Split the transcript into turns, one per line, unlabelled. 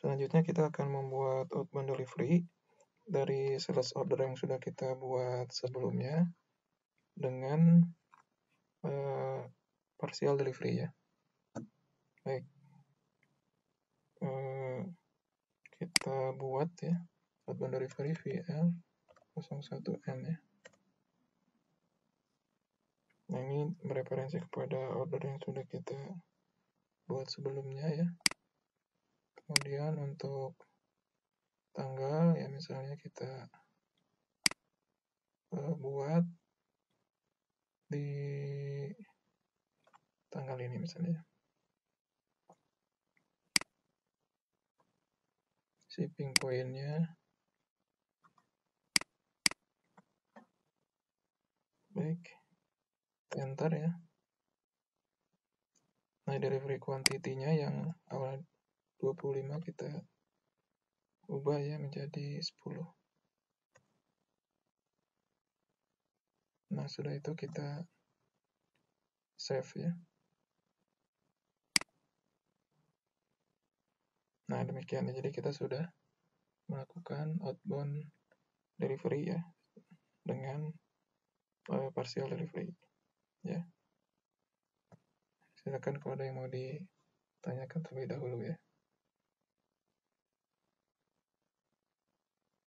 Selanjutnya kita akan membuat outbound delivery dari sales order yang sudah kita buat sebelumnya dengan partial delivery ya. Baik, kita buat ya outbound delivery VL 01N ya. Nah, ini bereferensi kepada order yang sudah kita buat sebelumnya ya. Kemudian untuk tanggal ya, misalnya kita buat di tanggal ini misalnya. Shipping point-nya baik, enter ya. Nah, delivery quantity-nya yang awal 25 kita ubah ya menjadi 10. Nah, sudah itu kita save ya. Nah, demikian ya. Jadi kita sudah melakukan outbound delivery ya dengan partial delivery ya. Silakan kalau ada yang mau ditanyakan terlebih dahulu ya.